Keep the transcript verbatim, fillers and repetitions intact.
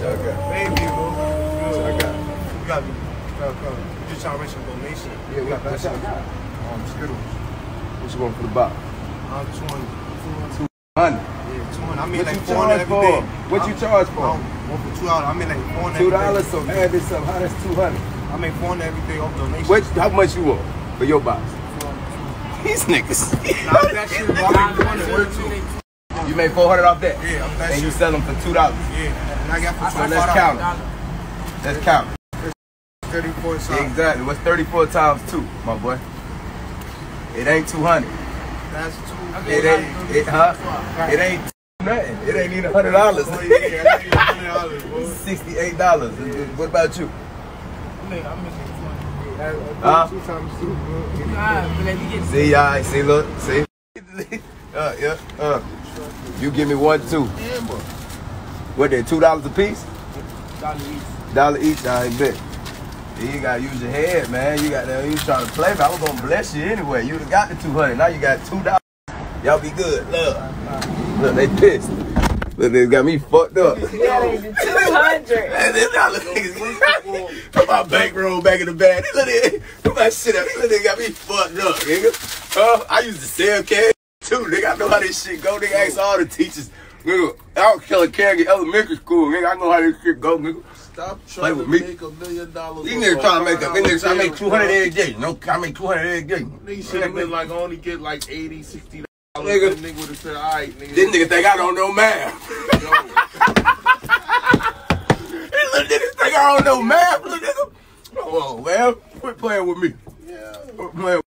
y'all got? Baby, bro. What y'all got? You got me. We just trying to make some donation. Yeah, we got that shot. Um, Skittles. What you want for the box? I'm two hundred. Two hundred. Yeah, two hundred. I mean, What like you four hundred charge every for? day. What you charge for? Um, one for two dollars. I mean, like four hundred. Two dollars. So add this up. How that's two hundred? I make four hundred every day off donation. What? How much you want for your box? These niggas. Nah, that shit, bro. I make four hundred worth too. You made four hundred off that? Yeah, I'm that And shit. you sell them for two dollars? Yeah, and I got for So twenty-five let's count dollars. it. Let's count it. thirty-four times. Exactly. What's thirty-four times two, my boy? It ain't two hundred. That's two. It ain't, it, huh? It ain't nothing. It ain't even one hundred dollars. Oh, yeah, yeah, that ain't one hundred dollars, bro. sixty-eight dollars. What about you? I mean, I'm making Huh? Two times two, bro. Nah, but let me get See, y'all, see, look, see? Uh, yeah, uh. You give me one, two. What, they two dollars a piece? dollar each. Dollar each, I bet. You gotta use your head, man. You got that. You trying to play, but I was gonna bless you anyway. You would've got the two hundred. Now you got two dollars. Y'all be good. Look, look, they pissed. Look, they got me fucked up. Yeah, they did two hundred. Man, this dollar niggas. Put my bankroll back in the bag. Look at it. Put my shit up. Look, they got me fucked up, nigga. Uh, I used to sell cash too, nigga. I know how this shit go. Nigga, ask all the teachers. Nigga, I don't kill a carry in elementary school, nigga. I know how this shit go, nigga. Stop Play trying with to me. make a million dollars. These niggas trying to make up. These niggas trying to make two hundred every day. No, I make two hundred every day. Niggas should have been like, only get like eighty, sixty dollars. Nigga. Nigga would have said, all right, nigga. This nigga think I don't know math. These little niggas think I don't know math, little nigga. Oh, well, quit playing with me. Yeah. Quit playing